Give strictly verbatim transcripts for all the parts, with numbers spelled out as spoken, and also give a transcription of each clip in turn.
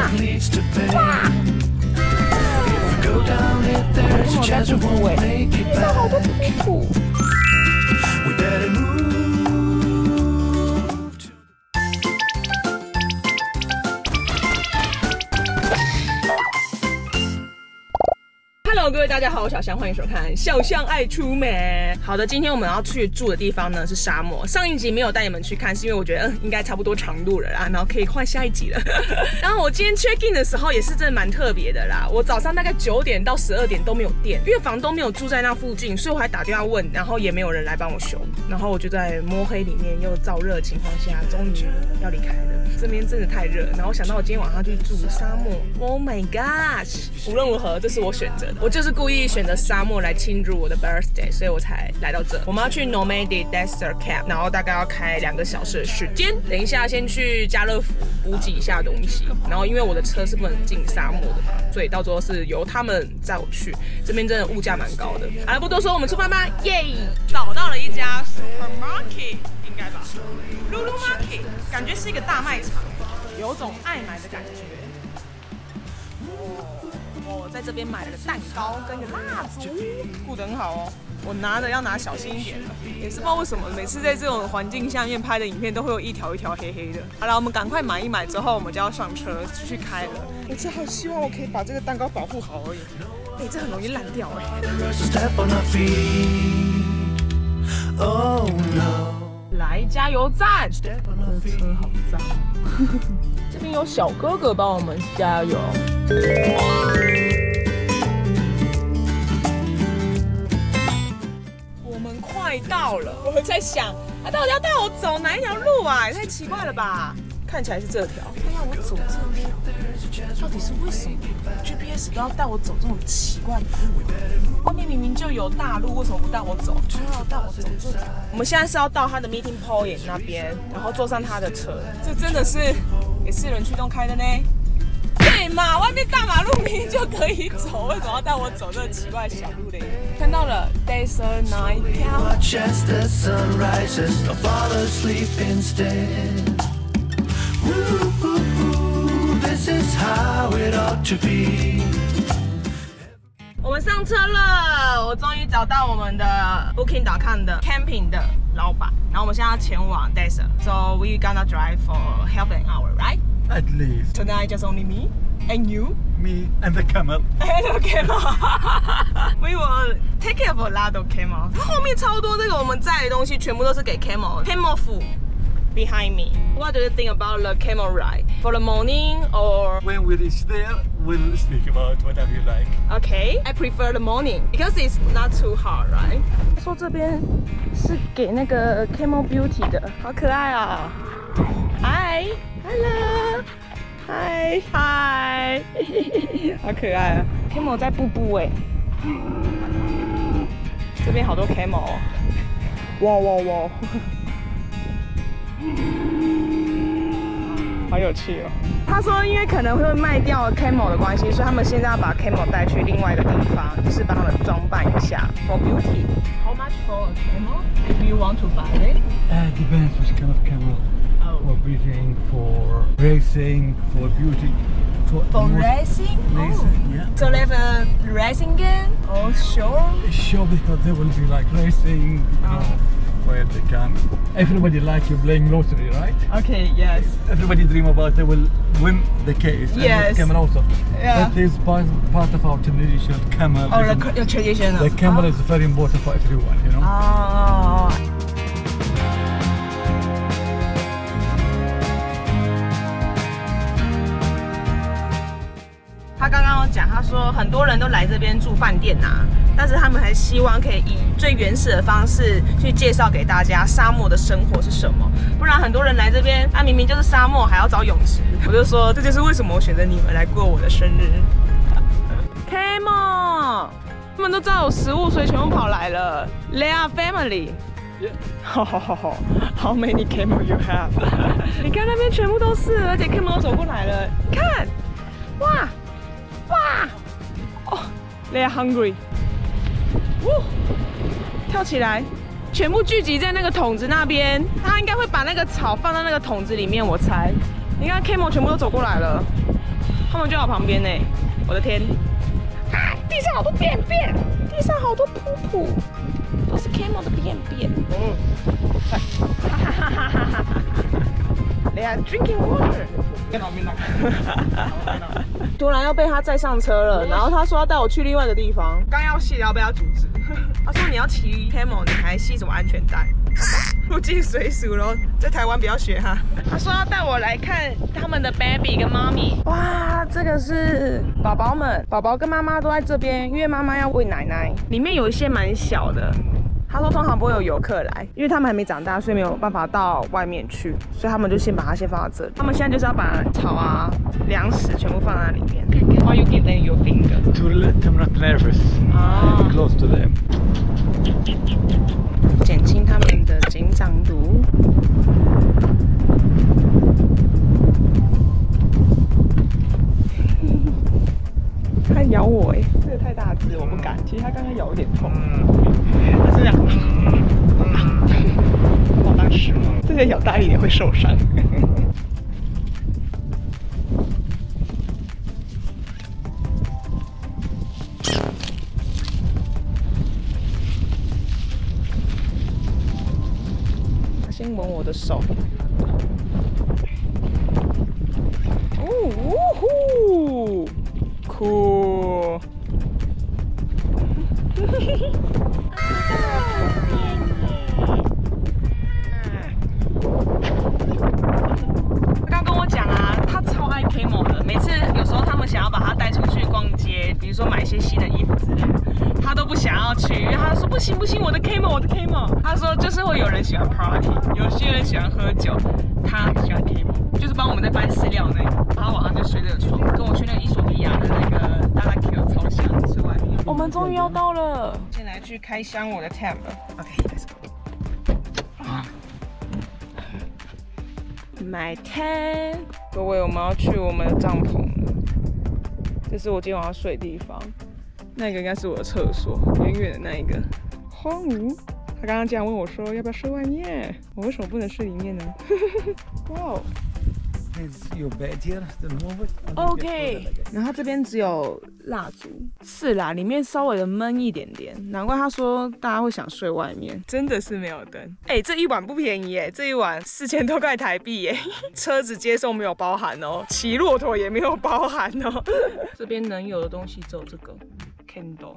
leads to pain. If we go down it, there's a chance we won't make it back. We better move. Hello， 各位大家好，我小香，欢迎收看《小香爱出门》。好的，今天我们要去住的地方呢是沙漠。上一集没有带你们去看，是因为我觉得嗯应该差不多长度了啦，然后可以换下一集了。然后我今天 check in 的时候也是真的蛮特别的啦。我早上大概九点到十二点都没有电，因为房东没有住在那附近，所以我还打电话问，然后也没有人来帮我修。然后我就在摸黑里面又燥热的情况下，终于要离开了。这边真的太热，然后想到我今天晚上去住沙漠 ，Oh my gosh！ 无论如何，这是我选择的。我就是故意选择沙漠来庆祝我的 birthday， 所以我才来到这。我们要去 Nomadic Desert Camp， 然后大概要开两个小时的时间。等一下先去家乐福补给一下东西，然后因为我的车是不能进沙漠的嘛，所以到时候是由他们载我去。这边真的物价蛮高的。好了，不多说，我们出发吧！耶！找到了一家 supermarket， 应该吧 ？Lulu Market， 感觉是一个大卖场，有种爱买的感觉。我在这边买了个蛋糕跟个蜡烛，顾得很好哦。我拿的要拿小心一点，也是不知道为什么，每次在这种环境下面拍的影片都会有一条一条黑黑的。好了，我们赶快买一买之后，我们就要上车继续开了。我真好希望我可以把这个蛋糕保护好而已。哎、欸，这很容易烂掉哎、欸。来加油站，这车好脏。这边有小哥哥帮我们加油。我们快到了，我在想，他到底要带我走哪一条路啊？也太奇怪了吧！看起来是这条，他要我走这条，到底是为什么 ？G P S 都要带我走这种奇怪的路？外面明明就有大路，为什么不带我走？他要带我走这条。我们现在是要到他的 meeting point 那边，然后坐上他的车。这真的是给四轮驱动开的呢？对嘛，外面大马路明明就可以走，为什么要带我走这个奇怪的小路嘞？看到了 Desert Night Camp。我们上车了，我终于找到我们的 Booking 点 com 的 camping 的老板，然后我们现在要前往 Desert， so we gonna drive for half an hour, right? At least. Tonight just only me and you. Me and the camel. And the camel. We will take care of a lot of camel. 它后面超多这个我们载的东西，全部都是给 camel. Camel food behind me. What do you think about the camel ride? For the morning or? When we reach there, we'll speak about whatever you like. Okay, I prefer the morning because it's not too hard, right? 他说这边是给那个 Camel Beauty 的，好可爱啊、哦！ Hi, hello, hi, hi， 好可爱啊 ！Camel 在瀑布哎，这边好多 Camel 哦，哇哇哇！好有趣哦！他说，因为可能会卖掉 camel 的关系，所以他们现在要把 camel 带去另外一个地方，就是帮他们装扮一下 for beauty. How much for a camel? If you want to buy it? Uh, depends which kind of camel. Oh. For breeding, for racing, for beauty. For, For most, racing? racing, Oh. yeah. So they have a racing game? Oh, sure. Sure, because there will be like racing, you know, where they can. Everybody like you playing lottery, right? Okay, yes. Everybody dream about they will win the case. Yes. And camel also. Yeah. But this part, part of our tradition, camel. Oh, is- the, the traditional. the camel oh. is very important for everyone, you know. Oh. 他刚刚有讲，他说很多人都来这边住饭店呐、啊，但是他们还希望可以以最原始的方式去介绍给大家沙漠的生活是什么，不然很多人来这边，他、啊、明明就是沙漠，还要找泳池。我就说这就是为什么我选择你们来过我的生日。Camel， 他们都知道有食物，所以全部跑来了。They are family。 Yeah. How many camel you have？ 你看那边全部都是，而且 camel 都走过来了。你看，哇哇，哦 ，They are hungry。呜，跳起来，全部聚集在那个桶子那边。他应该会把那个草放到那个桶子里面，我猜。你看 camel 全部都走过来了。 他们就在我旁边呢，我的天！啊，地上好多便便，地上好多噗噗，都是 camel 的便便。嗯，哈哈哈哈哈哈 ！They are drinking water。突然要被他载上车了，然后他说要带我去另外一个地方，刚要卸要被他阻止。他说你要骑 camel， 你还系什么安全带？入境随俗咯，在台湾不要学哈。他说要带我来看他们的 baby 跟妈咪。哇，这个是宝宝们，宝宝跟妈妈都在这边，因为妈妈要喂奶奶。里面有一些蛮小的。他说通常不会有游客来，因为他们还没长大，所以没有办法到外面去，所以他们就先把它先放到这里。他们现在就是要把草啊、粮食全部放在里面。Why you give them your finger? To let them not nervous. Ah. Close to them. 减轻他们的紧张度。它咬我哎，这个太大只，我不敢。其实它刚刚咬有点痛，它是这样，好大只哦，这个咬大一点会受伤。它先闻我的手。哦呜呼！酷！他刚跟我讲啊，他超爱 camel 的。每次有时候他们想要把他带出去逛街，比如说买一些新的衣服之类的，他都不想要去，因为他说不行不行，我的 camel 我的 camel。他说就是会有人喜欢 party， 有些人喜欢喝酒，他喜欢 camel， 就是帮我们在搬饲料那个，然后晚上就睡这个床，跟我去那个伊索比亚的那个大拉 Q 超像，睡外面。我们终于要到了，先来去开箱我的 tab。OK，let's go。啊，买 tab。各位，我们要去我们的帐篷了。这是我今天晚上睡的地方，那个应该是我的厕所，远远的那一个。荒芜。他刚刚这样问我说要不要睡外面，我为什么不能睡里面呢？哇哦。 Is your bed here? Then move it. OK， 然后这边只有蜡烛，是啦，里面稍微的闷一点点，难怪他说大家会想睡外面，真的是没有灯。哎、欸，这一晚不便宜耶，这一晚四千多块台币耶，车子接送没有包含哦，骑骆驼也没有包含哦。这边能有的东西只有这个 candle。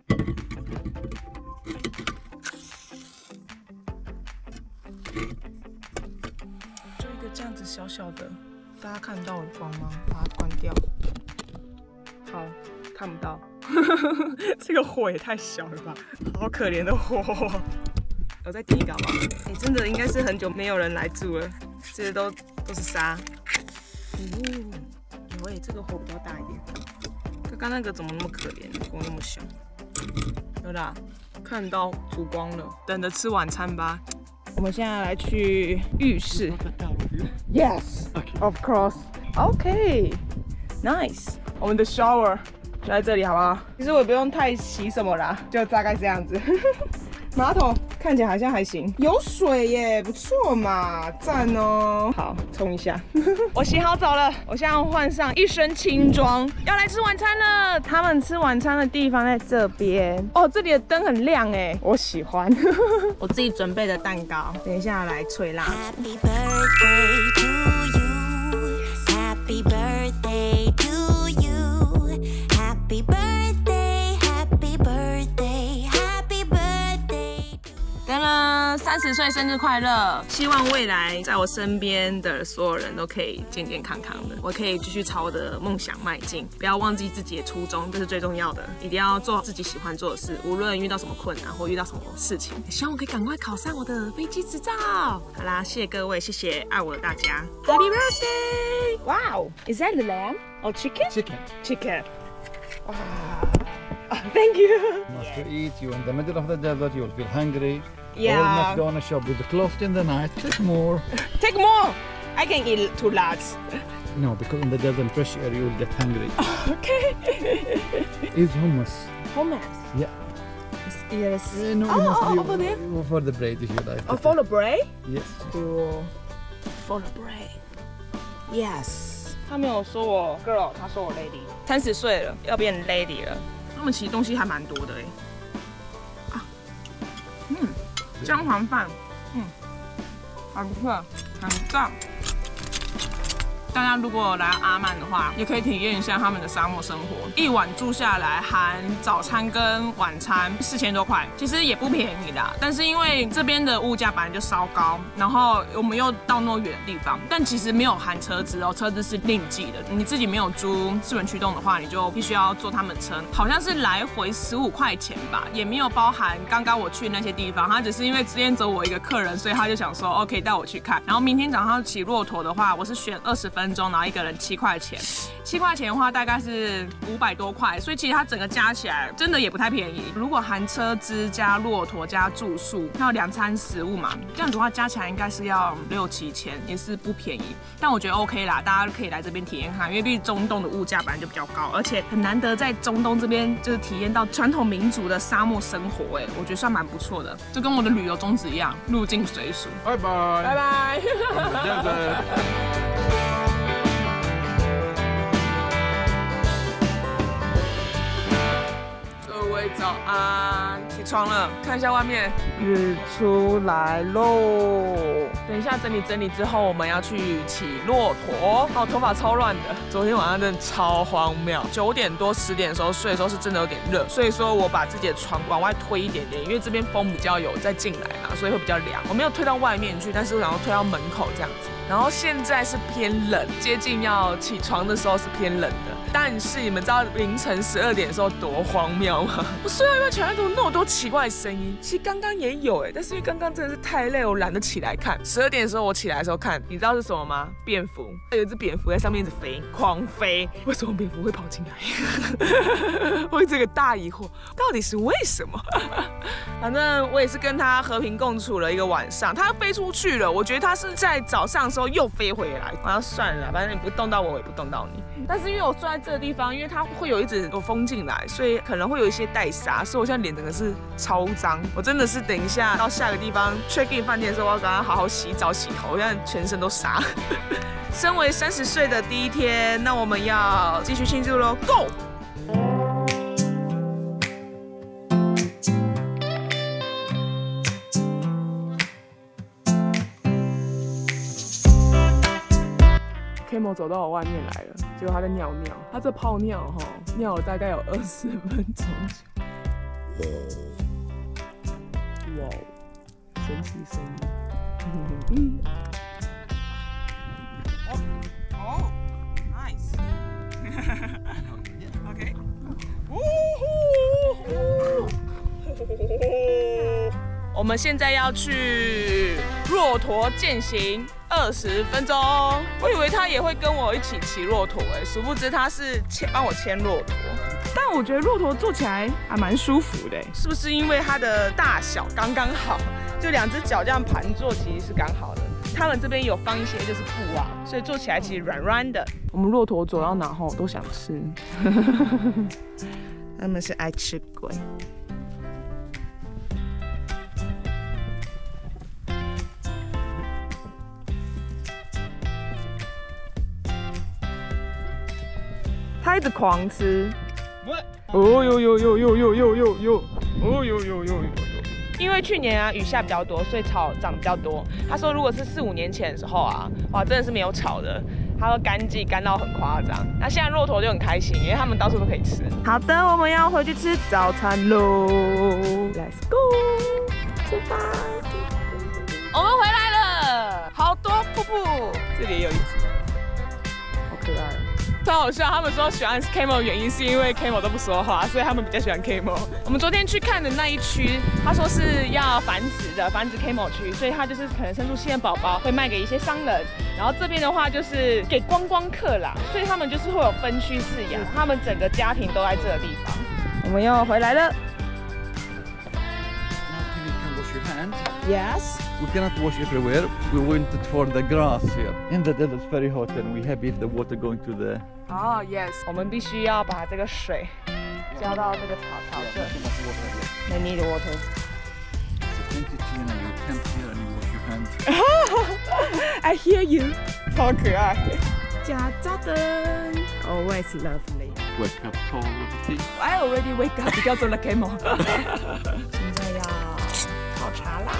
就一个这样子小小的。大家看得到我的光吗？把它关掉。好，看不到。这个火也太小了吧，好可怜的火。我再点一个好不好？哎、欸，真的应该是很久没有人来住了，这些都都是沙。哦，有哎、欸，这个火比较大一点。刚刚那个怎么那么可怜？火那么小。有啦，看到烛光了，等着吃晚餐吧。我们现在来去浴室。Yes, of course. OK, nice. 我们的 shower 就在这里，好不好？其实我也不用太洗什么啦，就大概这样子。马桶看起来好像还行，有水耶，不错嘛，赞哦。好，冲一下。我洗好澡了，我现在要换上一身轻装，要来吃晚餐了。他们吃晚餐的地方在这边哦，这里的灯很亮哎，我喜欢。我自己准备的蛋糕，等一下来吹蜡烛。Happy birthday to you, Happy birthday to you, Happy birthday, Happy birthday, Happy birthday. 噔噔，三十岁生日快乐！希望未来在我身边的所有人都可以健健康康的，我可以继续朝我的梦想迈进，不要忘记自己的初衷，这是最重要的。一定要做自己喜欢做的事，无论遇到什么困难或遇到什么事情，希望我可以赶快考上我的飞机执照。好啦，谢谢各位，谢谢爱我的大家。Happy birthday! Wow, is that the lamb or chicken? Chicken. Chicken. Wow. Oh, thank you. Not to eat. You in the middle of the desert. You'll feel hungry. Yeah. Or not go on a shop with the closed in the night. Take more. Take more. I can eat two lots. No, because in the desert fresh air you will get hungry. Okay. It's hummus. Hummus. Yeah. Yes. Yeah, no, Oh, it must oh, be over there? For the bread if you like. Oh, for the bread? Yes. Cool. For the bread. Yes. 他没有说我 girl， 他说我 lady。三十岁了，要变 lady 了。他们其实东西还蛮多的哎。啊，嗯，姜黄饭，嗯，还不错，很赞。大家如果来阿曼的话，也可以体验一下他们的沙漠生活。一晚住下来，含早餐跟晚餐，四千多块，其实也不便宜啦。但是因为这边的物价本来就稍高，然后我们又到那么远的地方，但其实没有含车资哦，车资是另计的。你自己没有租四轮驱动的话，你就必须要坐他们车，好像是来回十五块钱吧，也没有包含刚刚我去那些地方。他只是因为之前走我一个客人，所以他就想说 OK 带我去看。然后明天早上骑骆驼的话，我是选二十分。分钟，然后一个人七块钱，七块钱的话大概是五百多块，所以其实它整个加起来真的也不太便宜。如果含车资加骆驼加住宿，要两餐食物嘛，这样子的话加起来应该是要六七千，也是不便宜。但我觉得 OK 啦，大家可以来这边体验看，因为毕竟中东的物价本来就比较高，而且很难得在中东这边就是体验到传统民族的沙漠生活，哎，我觉得算蛮不错的，就跟我的旅游宗旨一样，入境随俗。 拜拜， 拜拜。早安，起床了，看一下外面，日出来喽。等一下整理整理之后，我们要去骑骆驼。哦，头发超乱的，昨天晚上真的超荒谬。九点多十点的时候睡的时候是真的有点热，所以说我把自己的床往外推一点点，因为这边风比较有再进来嘛，所以会比较凉。我没有推到外面去，但是我想要推到门口这样子。然后现在是偏冷，接近要起床的时候是偏冷的。但是你们知道凌晨十二点的时候多荒谬吗？我睡到一半起来，怎么那么多奇怪的声音？其实刚刚也有哎，但是因为刚刚真的是太累，我懒得起来看。十二点的时候我起来的时候看，你知道是什么吗？蝙蝠，有一只蝙蝠在上面一直飞，狂飞。为什么蝙蝠会跑进来？我这个大疑惑，到底是为什么？反正我也是跟它和平共处了一个晚上。它飞出去了，我觉得它是在早上的时候又飞回来。我要算了，反正你不动到我，我也不动到你。但是因为我坐在这个地方，因为它会有一直有风进来，所以可能会有一些带沙，所以我现在脸整个是超脏。我真的是等一下到下个地方 check in 饭店的时候，我要赶快好好洗澡洗头，我现在全身都沙。身为三十岁的第一天，那我们要继续庆祝喽 ，Go！Camo 走到我外面来了，结果他在尿尿，他这泡尿哈，尿了大概有二十分钟。哇，神奇声音。哦哦 ，nice。OK。我们现在要去骆驼健行二十分钟。我以为他也会跟我一起骑骆驼，哎，殊不知他是牵帮我牵骆驼。但我觉得骆驼坐起来还蛮舒服的，是不是因为它的大小刚刚好，就两只脚这样盘坐其实是刚好的。他们这边有放一些就是布啊，所以坐起来其实软软的。我们骆驼走到哪后都想吃，他们是爱吃鬼。他一直狂吃，哦呦呦呦呦呦呦呦呦，哦呦呦呦呦呦。因为去年啊雨下比较多，所以草长比较多。他说如果是四五年前的时候啊，哇真的是没有草的，他说干季干到很夸张。那现在骆驼就很开心，因为他们到处都可以吃。好的，我们要回去吃早餐喽 ，Let's go， 出发。我们回来了，好多瀑布，这里也有一只，好可爱。超好笑，他们说喜欢 Camo 的原因是因为 Camo 都不说话，所以他们比较喜欢 Camo。我们昨天去看的那一区，他说是要繁殖的，繁殖 Camo 区，所以他就是可能生出新的宝宝会卖给一些商人，然后这边的话就是给观光客啦，所以他们就是会有分区饲养，他们整个家庭都在这个地方。我们又回来了。Yes. We cannot wash everywhere. We went for the grass here. In the desert, it's very hot, and we happy if the water going to the. Oh yes. 我们必须要把这个水浇到这个草草这。They need water. It's empty China. You can't hear and you wash your hands. I hear you. 超可爱。 家早灯 always lovely. Wake up quality. I already wake up because of the camel. 现在要泡茶啦。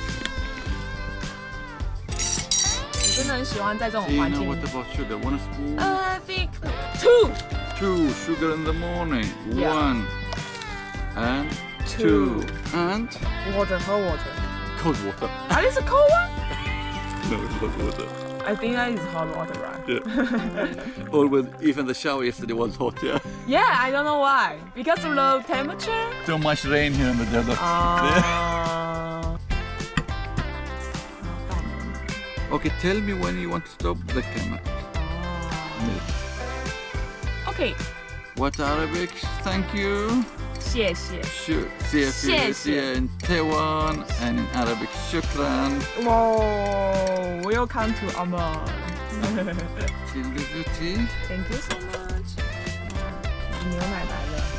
我真的很喜欢在这种 Do you 环 know 境 what。about sugar? One spoon. I think two. Two sugar in the morning. Yeah. One and Two. two and Water, hot water. cold water. Ah, this is a cold one? No, cold water. I think that is hot water, right? Yeah. Always, even the shower yesterday was hot. Yeah. Yeah, I don't know why. Because of low temperature? Too much rain here in the desert. Ah. Okay, tell me when you want to stop the camera. Okay, What Arabic? Thank you. 谢谢。 Sure. See 谢谢。 in Taiwan and in Arabic. Shukran. Wow, welcome to Amman. Till the tea. Thank you so much. 牛奶来了。